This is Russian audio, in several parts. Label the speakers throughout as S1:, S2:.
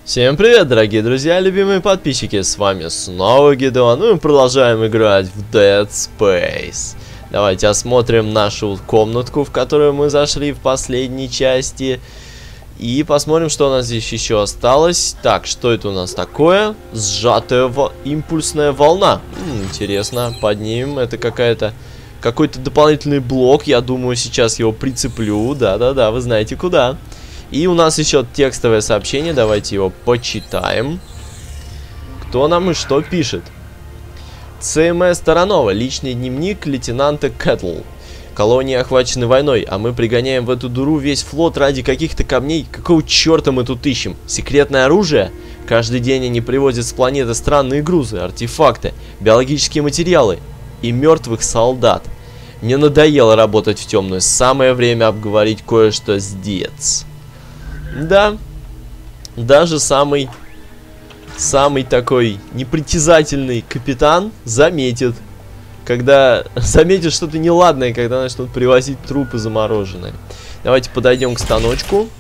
S1: Всем привет, дорогие друзья, любимые подписчики, с вами снова Гидеон, ну и продолжаем играть в Dead Space. Давайте осмотрим нашу комнатку, в которую мы зашли в последней части. И посмотрим, что у нас здесь еще осталось. Так, что это у нас такое? Сжатая импульсная волна. Интересно, поднимем, это какой-то дополнительный блок, я думаю, сейчас его прицеплю, да-да-да, вы знаете куда. И у нас еще текстовое сообщение, давайте его почитаем. Кто нам и что пишет? ЦМС Таранова, личный дневник лейтенанта Кэтл. Колонии охвачены войной, а мы пригоняем в эту дуру весь флот ради каких-то камней. Какого черта мы тут ищем? Секретное оружие? Каждый день они привозят с планеты странные грузы, артефакты, биологические материалы и мертвых солдат. Мне надоело работать в темную, самое время обговорить кое-что здесь. Да, даже самый такой непритязательный капитан заметит, когда заметит что-то неладное, когда начнут привозить трупы замороженные. Давайте подойдем к станочку.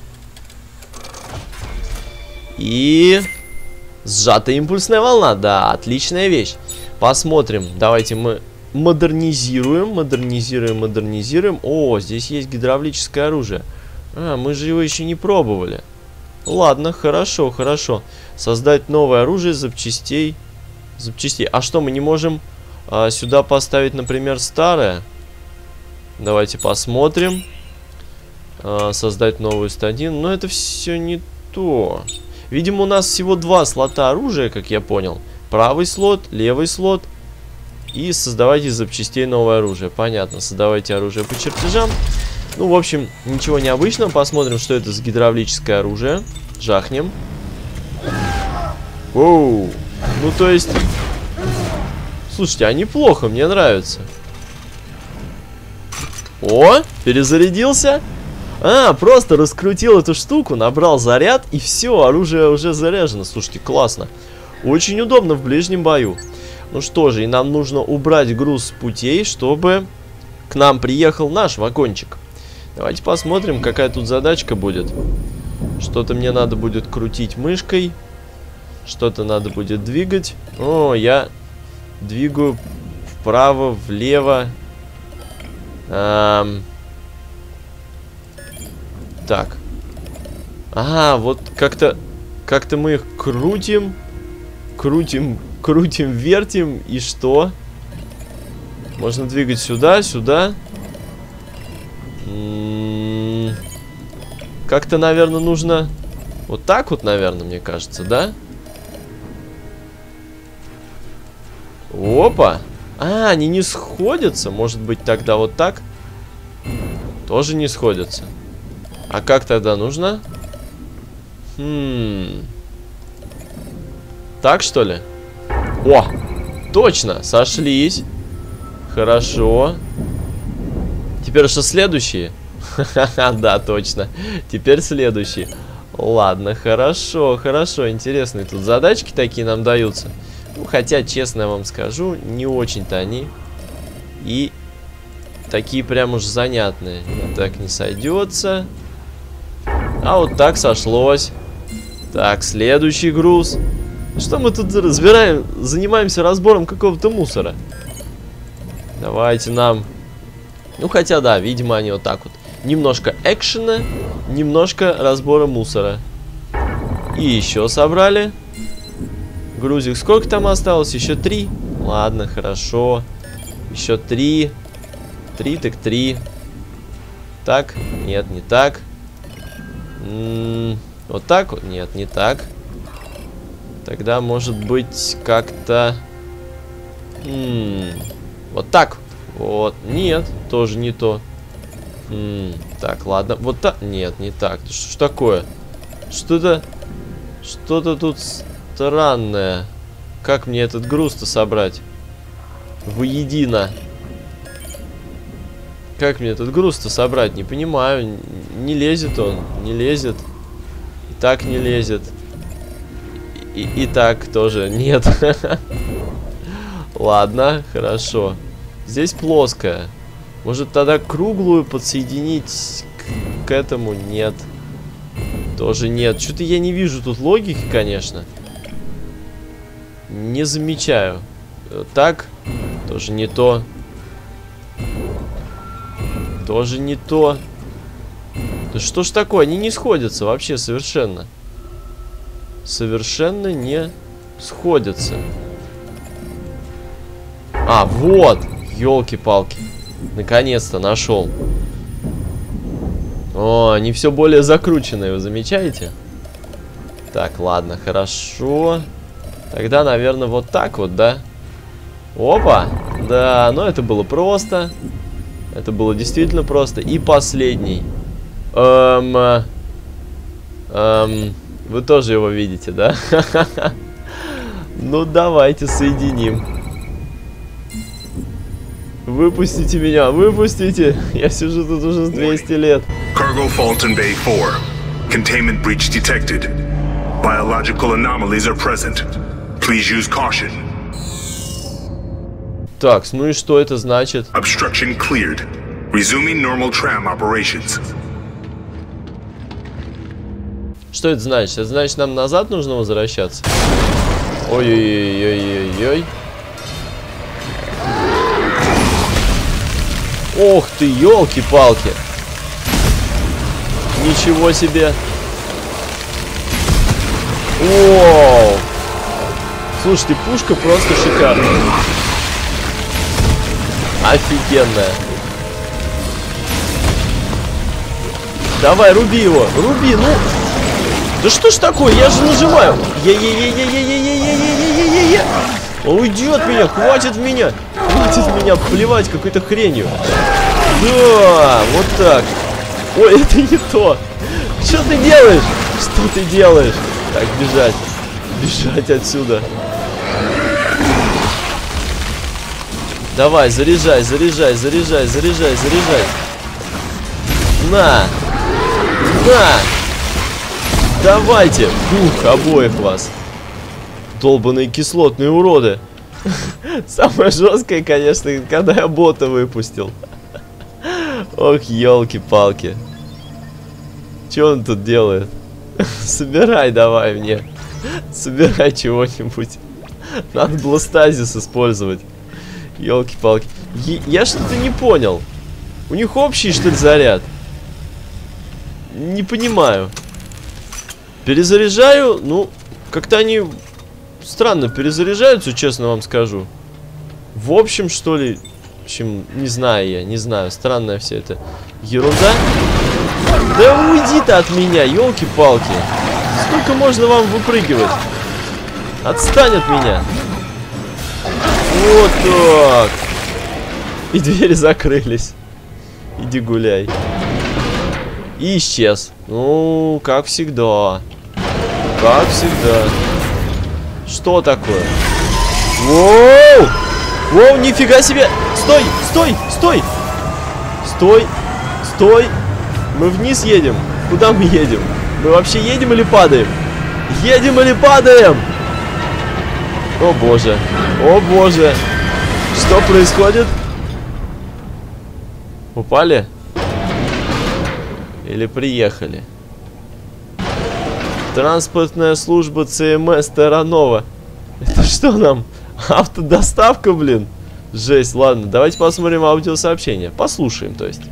S1: И сжатая импульсная волна, да, отличная вещь. Посмотрим, давайте мы модернизируем. О, здесь есть гидравлическое оружие. А, мы же его еще не пробовали. Ладно, хорошо. Создать новое оружие из запчастей. А что, мы не можем сюда поставить, например, старое? Давайте посмотрим. Создать новую стадию. Но это все не то. Видимо, у нас всего два слота оружия, как я понял. Правый слот, левый слот. И создавайте из запчастей новое оружие. Понятно, создавайте оружие по чертежам. Ну, в общем, ничего необычного. Посмотрим, что это за гидравлическое оружие. Жахнем. Оу. Ну, то есть... Слушайте, а неплохо, мне нравится. О, перезарядился. А, просто раскрутил эту штуку, набрал заряд, и все, оружие уже заряжено. Слушайте, классно. Очень удобно в ближнем бою. Ну что же, и нам нужно убрать груз с путей, чтобы к нам приехал наш вагончик. Давайте посмотрим, какая тут задачка будет. Что-то мне надо будет крутить мышкой. Что-то надо будет двигать. О, я двигаю вправо, влево. Так. Ага, вот как-то мы их крутим, вертим. И что? Можно двигать сюда, сюда. Как-то, наверное, нужно вот так вот, наверное, мне кажется, да? Опа! А, они не сходятся. Может быть, тогда вот так? Тоже не сходятся. А как тогда нужно? Так, что ли? О! Точно! Сошлись. Хорошо. Теперь что, следующие? Ха-ха-ха, да, точно. Теперь следующий. Ладно, хорошо. Интересные тут задачки такие нам даются. Ну, хотя, честно я вам скажу, не очень-то они. И такие прям уж занятные. Так не сойдется. А вот так сошлось. Так, следующий груз. Что мы тут разбираем? Занимаемся разбором какого-то мусора. Давайте нам... Ну, хотя, да, видимо, они вот так вот. Немножко экшена, немножко разбора мусора. И еще собрали. Грузик. Сколько там осталось? Еще 3. Ладно, хорошо. Еще 3. 3 так 3. Так? Нет, не так. Вот так вот? Нет, не так. Тогда, может быть, как-то... Вот так. Вот. Нет, тоже не то. Так, ладно. Вот так. Нет, не так. Что ж такое? Что-то тут странное. Как мне этот груз-то собрать воедино? Как мне этот груз-то собрать? Не понимаю. Не лезет он. Не лезет. И так не лезет. И так тоже нет. Ладно, хорошо. Здесь плоская. Может, тогда круглую подсоединить к этому? Нет. Тоже нет. Что-то я не вижу тут логики, конечно. Не замечаю. Так. Тоже не то. Тоже не то. Да что ж такое? Они не сходятся вообще совершенно. Совершенно не сходятся. А, вот. Ёлки-палки. Наконец-то нашел. О, они все более закрученные, вы замечаете? Так, ладно, хорошо. Тогда, наверное, вот так вот, да? Опа! Да, но это было просто. Это было действительно просто. И последний. Вы тоже его видите, да? Ну, давайте соединим. Выпустите меня, выпустите! Я сижу тут уже с 200 лет.
S2: Cargo fault in Bay 4. Containment breach detected. Biological anomalies are present. Please use caution.
S1: Так, ну и что это значит?
S2: Obstruction cleared. Resuming normal tram operations.
S1: Что это значит? Это значит, нам назад нужно возвращаться? Ой-ой-ой-ой-ой-ой. Ох ты, елки-палки. Ничего себе. Воу. Слушайте, пушка просто шикарная. Офигенная. Давай, руби его. Руби, ну. Да что ж такое? Я же нажимаю. Е-е-е-е-е-е-е-е-е-е-е-е-е. Уйди от меня, хватит меня. Хватит меня плевать какой-то хренью. Да, вот так. Ой, это не то. Что ты делаешь? Что ты делаешь? Так, бежать. Бежать отсюда. Давай, заряжай, заряжай, заряжай, заряжай, заряжай. На. На. Давайте. Ух, обоих вас. Долбаные кислотные уроды. Самое жесткое, конечно, когда я бота выпустил. Ох, елки-палки. Что он тут делает? Собирай давай мне. Собирай чего-нибудь. Надо было стазис использовать. Елки-палки. Я что-то не понял. У них общий, что ли, заряд? Не понимаю. Перезаряжаю. Ну, как-то они странно перезаряжаются, честно вам скажу. В общем, что ли. В общем, не знаю я, не знаю. Странная вся эта ерунда. Да уйди ты от меня, елки-палки. Сколько можно вам выпрыгивать? Отстань от меня. Вот так. И двери закрылись. Иди гуляй. И исчез. Ну, как всегда. Как всегда. Что такое? Воу! Воу, нифига себе! Стой! Стой! Стой! Стой! Стой! Мы вниз едем. Куда мы едем? Мы вообще едем или падаем? Едем или падаем? О боже. О боже. Что происходит? Упали? Или приехали? Транспортная служба ЦМС Таранова. Это что нам? Автодоставка, блин? Жесть, ладно, давайте посмотрим аудиосообщение. Послушаем, то есть.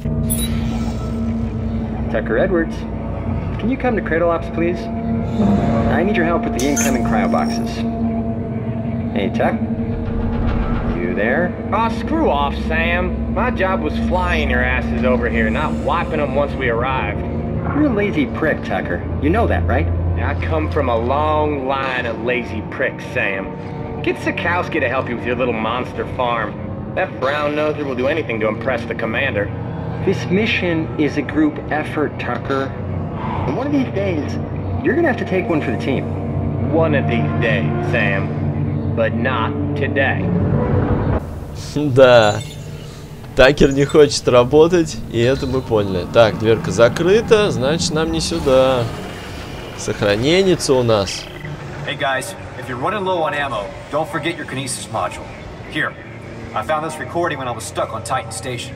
S3: Tucker Edwards, can you come to Cradle Ops, please? I need your help with the incoming cryo boxes. Hey, Tuck? You there?
S4: Oh, screw off, Sam. My job was flying your asses over here, not wiping them once we arrived.
S3: You're a lazy prick, Tucker. You know that, right?
S4: I come from a long line of lazy pricks, Sam. Get Sikowski to help you with your little monster farm. That brown-noser will do anything to impress the commander.
S3: This mission is a group effort, Tucker. And one of these days, you're gonna have to take one for the team.
S4: One of these days, Sam. But not today.
S1: Да. Такер не хочет работать, и это мы поняли. Так, дверка закрыта, значит нам не сюда. Сохраненится у нас.
S5: Hey guys, if you're running low on ammo, don't forget your kinesis module. Here, I found this recording when I was stuck on Titan Station.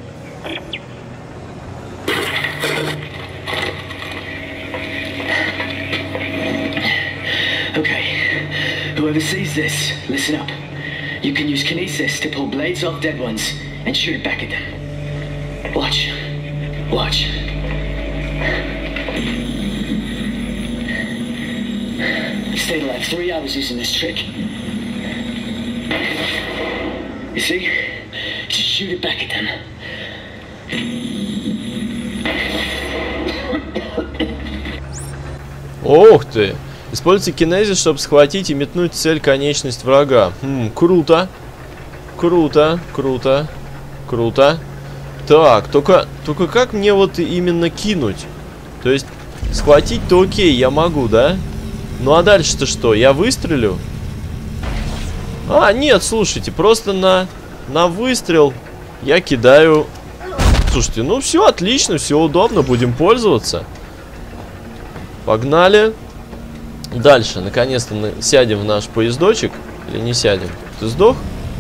S6: Whoever sees this, listen up. You can use kinesis to pull blades off dead ones and shoot it back at them. Watch. Watch. I stayed alive 3 hours using this trick. You see? Just shoot it back at them.
S1: Ух ты! Используйте кинезис, чтобы схватить и метнуть в цель конечность врага. Круто. Круто, круто, круто. Так, только как мне вот именно кинуть? То есть, схватить-то окей, я могу, да? Ну а дальше-то что? Я выстрелю? А, нет, слушайте, просто на выстрел я кидаю. Слушайте, ну все отлично, все удобно, будем пользоваться. Погнали. Дальше, наконец-то сядем в наш поездочек. Или не сядем? Ты сдох?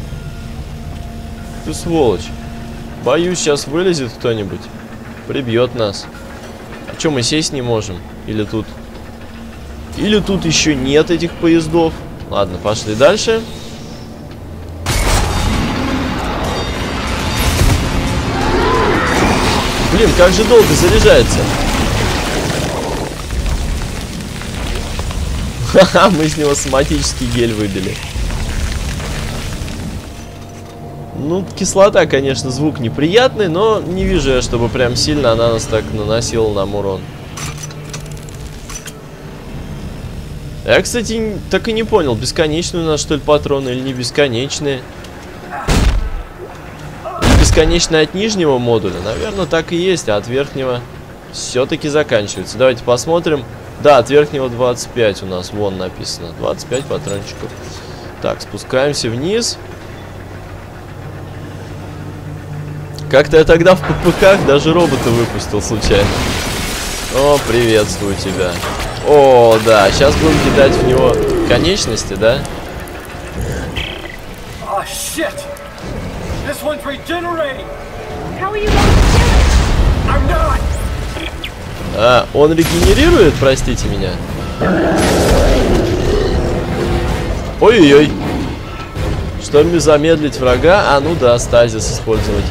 S1: Ты сволочь. Боюсь, сейчас вылезет кто-нибудь. Прибьет нас. А что, мы сесть не можем? Или тут? Или тут еще нет этих поездов? Ладно, пошли дальше. Блин, как же долго заряжается. Ха-ха, мы с него соматический гель выбили. Ну, кислота, конечно, звук неприятный, но не вижу я, чтобы прям сильно она нас так наносила нам урон. Я, кстати, так и не понял, бесконечные у нас, что ли, патроны или не бесконечные. Бесконечные от нижнего модуля, наверное, так и есть, а от верхнего все-таки заканчивается. Давайте посмотрим. Да, от верхнего 25 у нас, вон написано, 25 патрончиков. Так, спускаемся вниз. Как-то я тогда в ППХ даже робота выпустил случайно. О, приветствую тебя. О, да, сейчас будем кидать в него конечности, да?
S5: Oh shit! This one's regenerating!
S7: How are you going to do it?
S5: I'm not!
S1: А, он регенерирует, простите меня. Ой-ой-ой. Чтобы замедлить врага, а ну да, стазис использовать.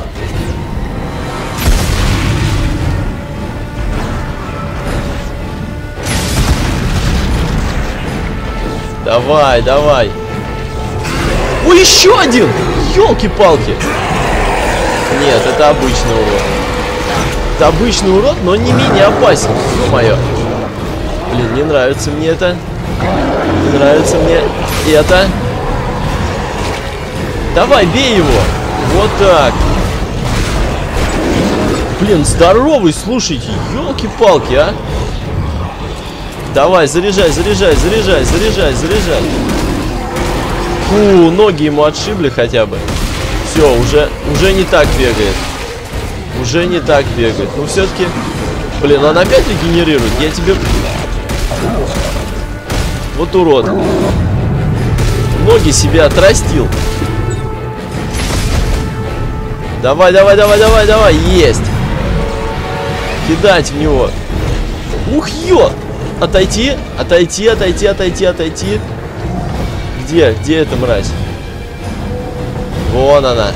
S1: Давай, давай. Ой, еще один! Ёлки-палки! Нет, это обычный урод. Это обычный урод, но не менее опасен. Ё-моё. Блин, не нравится мне это. Не нравится мне это. Давай, бей его. Вот так. Блин, здоровый, слушайте. Ёлки-палки, а. Давай, заряжай, заряжай, заряжай, заряжай, заряжай. Фу, ноги ему отшибли хотя бы. Все, уже не так бегает. Уже не так бегает. Ну, все-таки... Блин, он опять регенерирует. Я тебе... Вот урод. Ноги себе отрастил. Давай, давай, давай, давай, давай. Есть. Кидать в него. Ух, ё! Отойти, отойти, отойти, отойти, отойти. Где эта мразь? Вон она.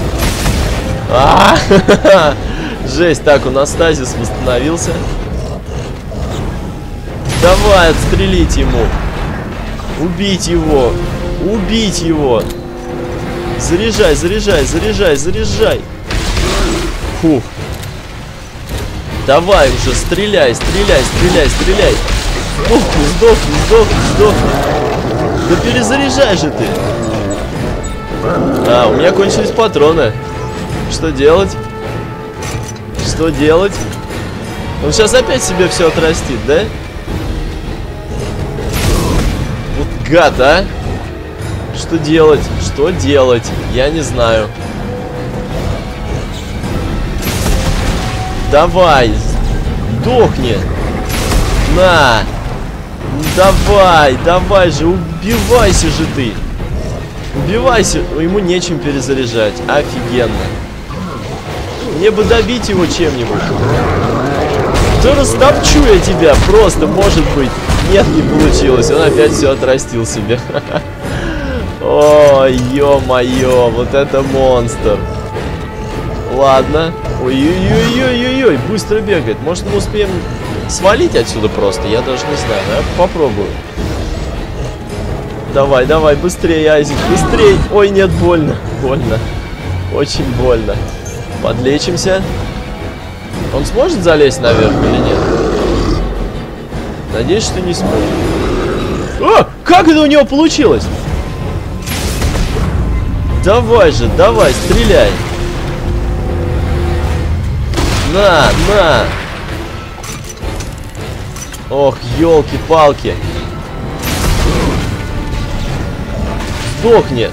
S1: Жесть. Так, у нас стазис восстановился. Давай, отстрелить ему. Убить его. Убить его. Заряжай, заряжай, заряжай, заряжай. Фух. Давай уже, стреляй, стреляй, стреляй, стреляй. Сдохни, сдохни, сдохни, сдохни. Да перезаряжай же ты. А, у меня кончились патроны. Что делать? Что делать? Он сейчас опять себе все отрастит, да? Вот гад, а? Что делать? Что делать? Я не знаю. Давай. Сдохни. На. Давай. Давай же. Убивайся же ты. Убивайся. Ему нечем перезаряжать. Офигенно. Мне бы добить его чем-нибудь. Да растопчу я тебя. Просто, может быть. Нет, не получилось. Он опять все отрастил себе. Ой, ё-моё, вот это монстр. Ладно. Ой-ой-ой-ой-ой, быстро бегает. Может, мы успеем свалить отсюда просто? Я даже не знаю. Я попробую. Давай, давай, быстрее, Айзек, быстрее. Ой, нет, больно. Больно. Очень больно. Подлечимся. Он сможет залезть наверх или нет? Надеюсь, что не сможет. О! Как это у него получилось? Давай же, давай, стреляй. На, на. Ох, елки-палки. Сдохни.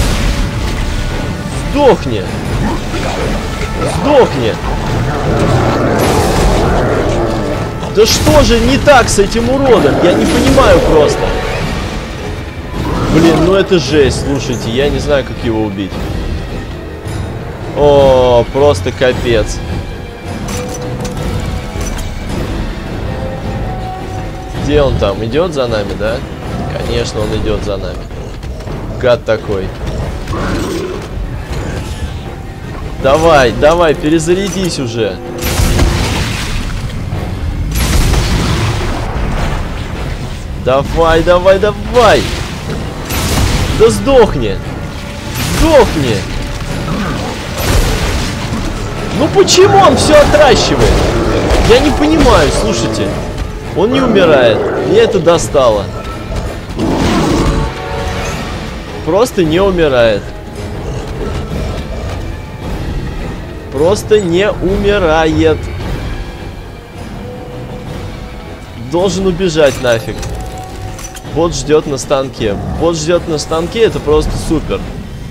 S1: Сдохни. Сдохни. Да что же не так с этим уродом? Я не понимаю просто. Блин, ну это жесть. Слушайте, я не знаю, как его убить. О, просто капец. Где он там? Идет за нами, да? Конечно, он идет за нами. Гад такой. Давай, давай, перезарядись уже. Давай, давай, давай. Да сдохни. Сдохни. Ну почему он все отращивает? Я не понимаю, слушайте. Он не умирает. Мне это достало. Просто не умирает. Просто не умирает. Должен убежать нафиг. Бот ждет на станке. Бот ждет на станке, это просто супер.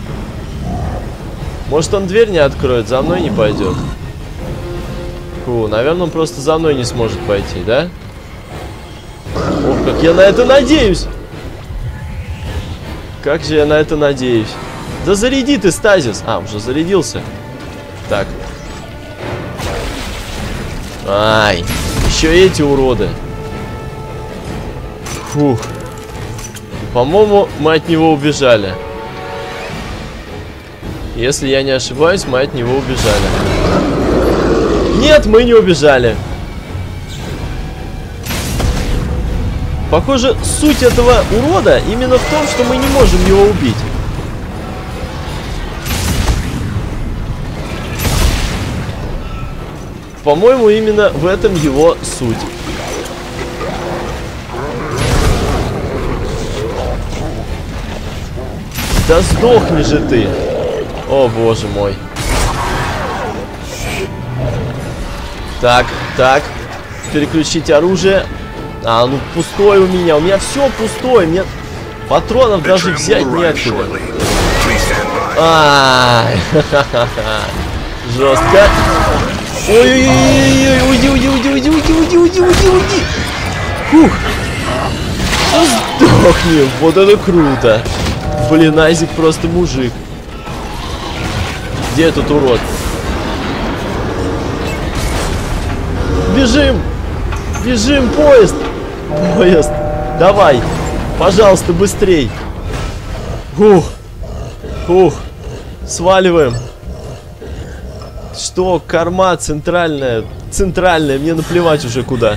S1: Может, он дверь не откроет, за мной не пойдет. Фу, наверное, он просто за мной не сможет пойти, да? Ох, как я на это надеюсь! Как же я на это надеюсь? Да заряди ты стазис! А, уже зарядился. Так. Ай, еще эти уроды. Фух. По-моему, мы от него убежали. Если я не ошибаюсь, мы от него убежали. Нет, мы не убежали. Похоже, суть этого урода именно в том, что мы не можем его убить. По-моему, именно в этом его суть. Да сдохни же ты. О, боже мой. Так, так. Переключить оружие. А, ну пустое у меня. У меня все пустое. Мне патронов даже взять неоткуда. Ай, жестко. Ой-ой-ой, уйди, уйди, уйди, уйди, уйди, уйди, уйди, уйди, уйди. Фух. Сдохни. Вот это круто. Блин, Айзек просто мужик. Где этот урод? Бежим! Бежим, поезд! Поезд! Давай! Пожалуйста, быстрей! Фух! Фух! Сваливаем! Что? Корма центральная! Центральная! Мне наплевать уже куда!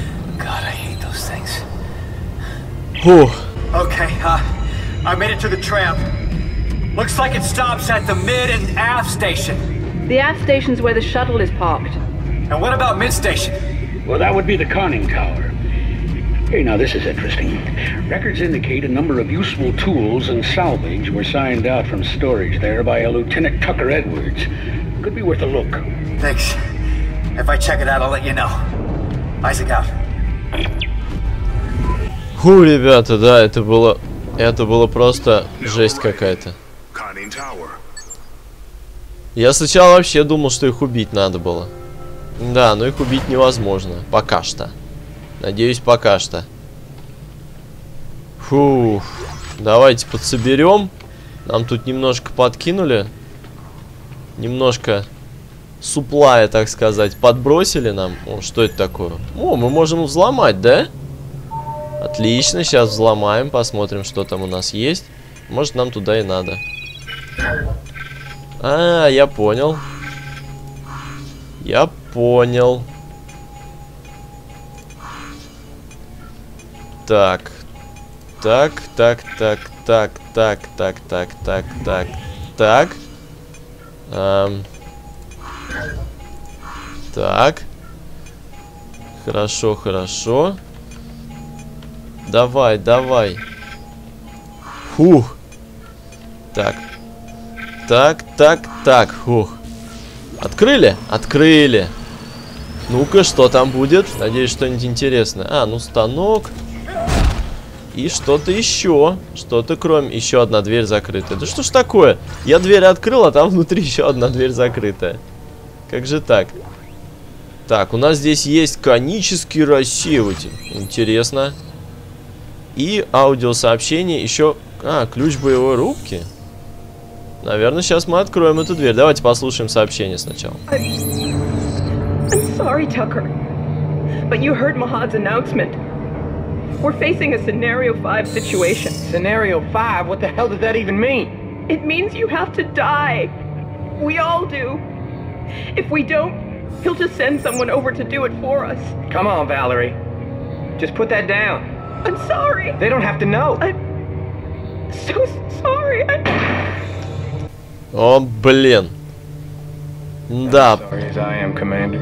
S1: Фух!
S5: I made it to the tram. Looks like it stops at the mid and aft station.
S7: The aft station's where the shuttle is parked.
S5: And what about mid station?
S8: Well, that would be the conning tower. Hey, now this is interesting. Records indicate a number of useful tools and salvage were signed out from storage there by a Lieutenant Tucker Edwards. Could be worth a look.
S5: Thanks. If I check it out, I'll let you know. Isaac out.
S1: Фу, ребята, да, это было просто жесть какая-то. Я сначала вообще думал, что их убить надо было. Да, но их убить невозможно. Пока что. Надеюсь, пока что. Фу. Давайте подсоберем. Нам тут немножко подкинули. Немножко суплая, так сказать, подбросили нам. О, что это такое? О, мы можем взломать, да? Отлично, сейчас взломаем, посмотрим, что там у нас есть. Может, нам туда и надо. А, я понял. Я понял. Так. Так. Так. Хорошо, хорошо. Давай, давай. Фух. Так. Так. Фух. Открыли? Открыли. Ну-ка, что там будет? Надеюсь, что-нибудь интересное. А, ну станок. И что-то еще. Что-то кроме... Еще одна дверь закрытая. Да что ж такое? Я дверь открыл, а там внутри еще одна дверь закрытая. Как же так? Так, у нас здесь есть конический рассеиватель. Интересно. И аудиосообщение еще... А, ключ боевой рубки. Наверное, сейчас мы откроем эту дверь. Давайте послушаем сообщение сначала.
S9: I'm sorry, Tucker. But you heard Mahad's announcement. We're facing a Scenario 5 situation.
S4: Scenario 5? What the hell does that even mean?
S9: It means you have to die. We all do. If we don't, he'll just send someone over to do it for us.
S4: Come on, Valerie. Just put that down.
S9: I'm sorry.
S4: They don't have to know.
S9: I'm so sorry.
S1: О, блин. Да.
S4: Sorry as I am, Commander.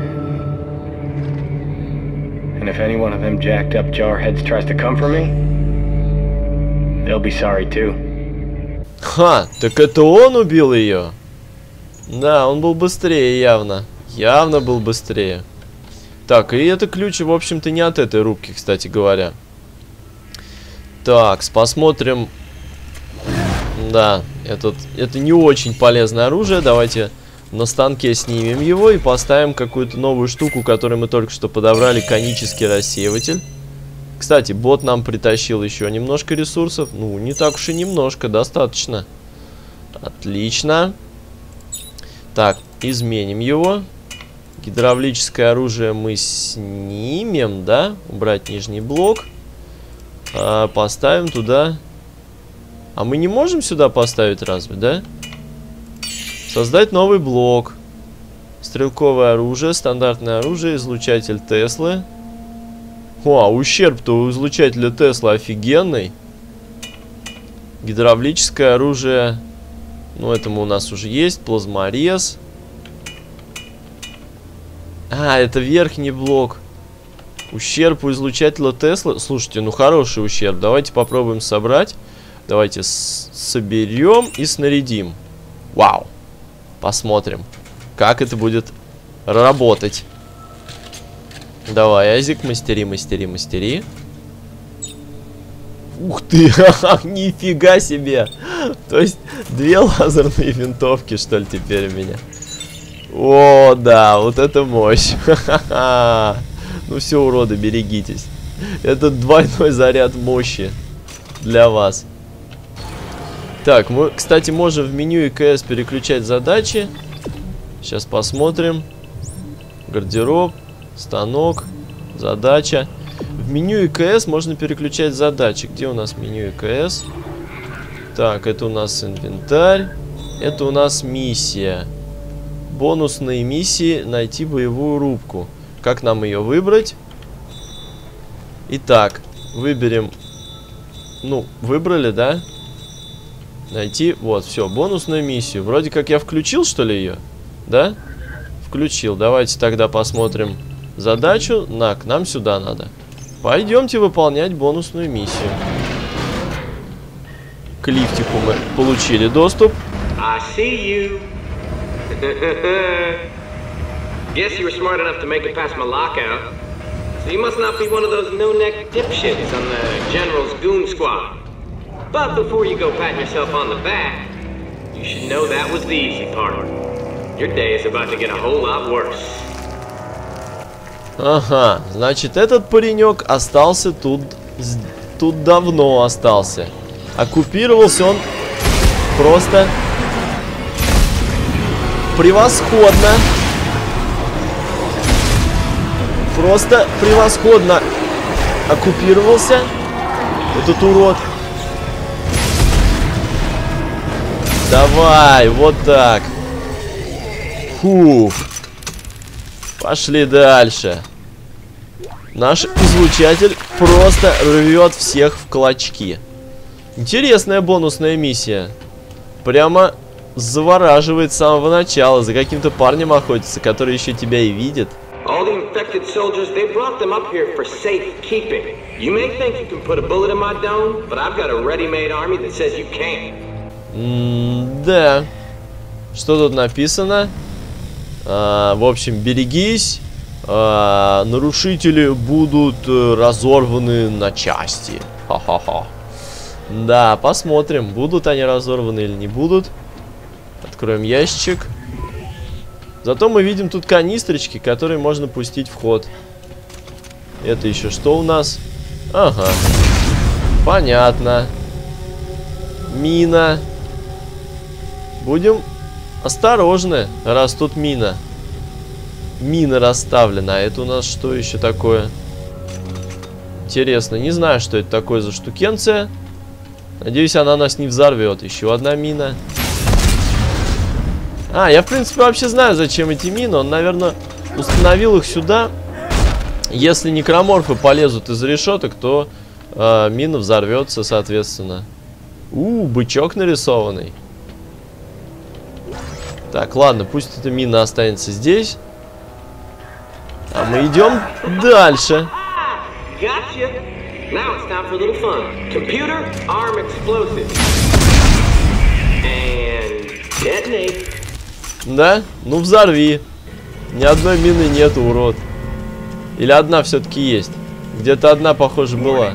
S4: And if any one of them jacked up jarheads tries to come for me, they'll be sorry too.
S1: Ха, так это он убил ее? Да, он был быстрее явно. Явно был быстрее. Так, и это ключ, в общем-то, не от этой рубки, кстати говоря. Так, посмотрим. Да, это не очень полезное оружие. Давайте на станке снимем его и поставим какую-то новую штуку, которую мы только что подобрали. Конический рассеиватель. Кстати, бот нам притащил еще немножко ресурсов. Ну, не так уж и немножко, достаточно. Отлично. Так, изменим его. Гидравлическое оружие мы снимем, да? Убрать нижний блок. Поставим туда... А мы не можем сюда поставить разве, да? Создать новый блок. Стрелковое оружие, стандартное оружие, излучатель Теслы. О, а ущерб-то у излучателя Теслы офигенный. Гидравлическое оружие. Ну, этому у нас уже есть. Плазморез. А, это верхний блок. Ущерб у излучателя Теслы. Слушайте, ну хороший ущерб. Давайте попробуем собрать. Давайте соберем и снарядим. Вау. Посмотрим, как это будет работать. Давай, Айзек, мастери. Ух ты, нифига себе. То есть, 2 лазерные винтовки, что ли, теперь у меня. О, да, вот это мощь. Ну все, уроды, берегитесь. Это двойной заряд мощи для вас. Так, мы, кстати, можем в меню ИКС переключать задачи. Сейчас посмотрим. Гардероб, станок, задача. В меню ИКС можно переключать задачи. Где у нас меню ИКС? Так, это у нас инвентарь. Это у нас миссия. Бонусные миссии. Найти боевую рубку. Как нам ее выбрать? Итак, выберем... Ну, выбрали, да? Найти, вот, все, бонусную миссию. Вроде как я включил, что ли, ее? Да? Включил. Давайте тогда посмотрим задачу. К нам сюда надо. Пойдемте выполнять бонусную миссию. К лифтику мы получили доступ.
S10: I see you. Guess you were smart enough to make it past my lockout. So you must not be one of those no-neck dipshits on the General's goon squad. But before you go patting yourself on the back, you should know that was the easy part. Your day is about to get a whole lot worse.
S1: Ага, значит, этот паренек остался тут давно остался. Оккупировался он просто превосходно. Просто превосходно оккупировался. Этот урод. Давай, вот так. Фух. Пошли дальше. Наш излучатель просто рвет всех в клочки. Интересная бонусная миссия. Прямо завораживает с самого начала. За каким-то парнем охотится, который еще тебя и видит.
S10: All the infected soldiers, they brought them up here for safekeeping. You may think you can put a bullet in my dome, but I've got a ready-made army that says you can't.
S1: Да. Что тут написано? В общем, берегись. Нарушители будут разорваны на части. Ха-ха-ха. Да, посмотрим, будут они разорваны или не будут. Откроем ящичек. Зато мы видим тут канистрочки, которые можно пустить в ход. Это еще что у нас? Ага. Понятно. Мина. Будем осторожны, раз тут мина. Мина расставлена. А это у нас что еще такое? Интересно. Не знаю, что это такое за штукенция. Надеюсь, она нас не взорвет. Еще одна мина. Я в принципе вообще знаю, зачем эти мины. Он, наверное, установил их сюда. Если некроморфы полезут из решеток, то мина взорвется, соответственно. Бычок нарисованный. Так, ладно, пусть эта мина останется здесь. А мы идем дальше. Да? Ну взорви. Ни одной мины нету, урод. Или одна все-таки есть? Где-то одна, похоже, была.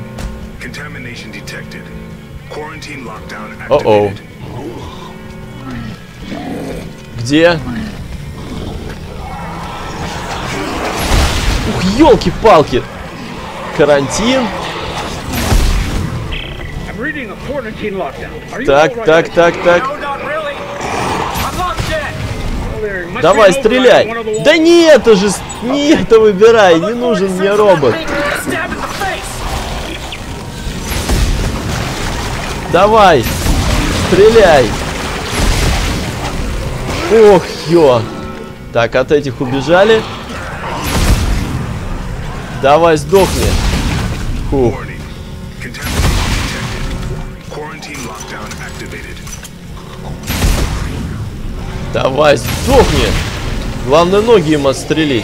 S1: О-оу. Где? Ух, елки-палки. Карантин. Так. Давай, стреляй. Да не это же, не это выбирай, не нужен мне робот. Давай, стреляй. Ох, ё. Так, от этих убежали. Давай, сдохни. Фух. Давай, сдохни. Главное, ноги им отстрелить.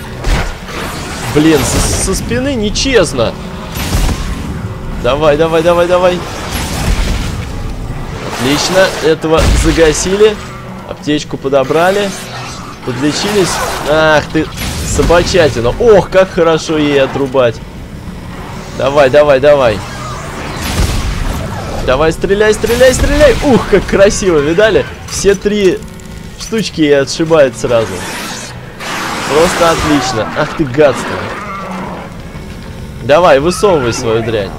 S1: Блин, со спины нечестно. Давай. Отлично. Этого загасили. Аптечку подобрали. Подлечились. Ах ты, собачатина. Ох, как хорошо ей отрубать. Давай. Давай, стреляй. Ух, как красиво, видали? Все 3 штучки ей отшибает сразу. Просто отлично. Ах ты, гадство. Давай, высовывай свою дрянь.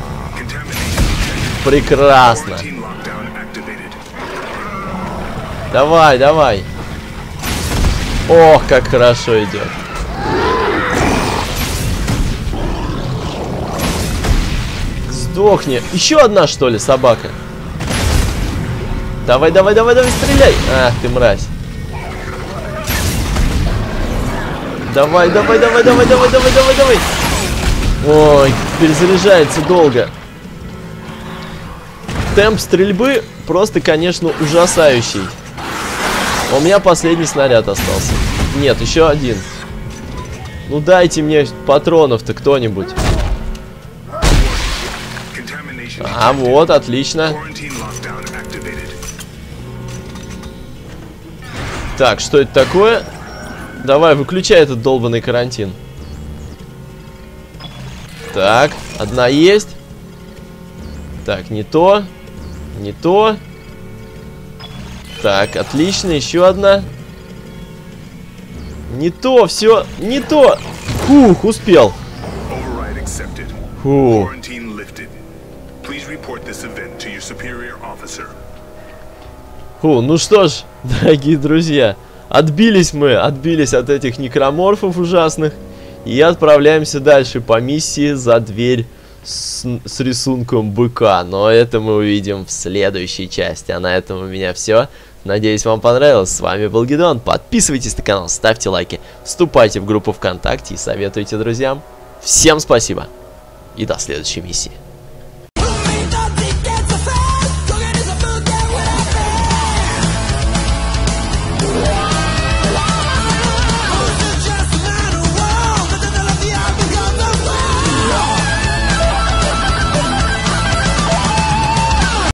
S1: Прекрасно. Давай. Ох, как хорошо идет. Сдохни. Еще одна, что ли, собака? Давай, стреляй. Ах ты, мразь. Давай. Ой, перезаряжается долго. Темп стрельбы просто, конечно, ужасающий. У меня последний снаряд остался. Нет, еще один. Ну дайте мне патронов-то кто-нибудь. А вот, отлично. Так, что это такое? Давай, выключай этот долбанный карантин. Так, одна есть. Так, не то. Так, отлично, еще одна. Не то, все, не то. Фух, успел. Фух. Ну что ж, дорогие друзья, отбились от этих некроморфов ужасных. И отправляемся дальше по миссии за дверь с рисунком быка. Но это мы увидим в следующей части. А на этом у меня все. Надеюсь, вам понравилось. С вами был Гидеон. Подписывайтесь на канал, ставьте лайки, вступайте в группу ВКонтакте и советуйте друзьям. Всем спасибо и до следующей миссии.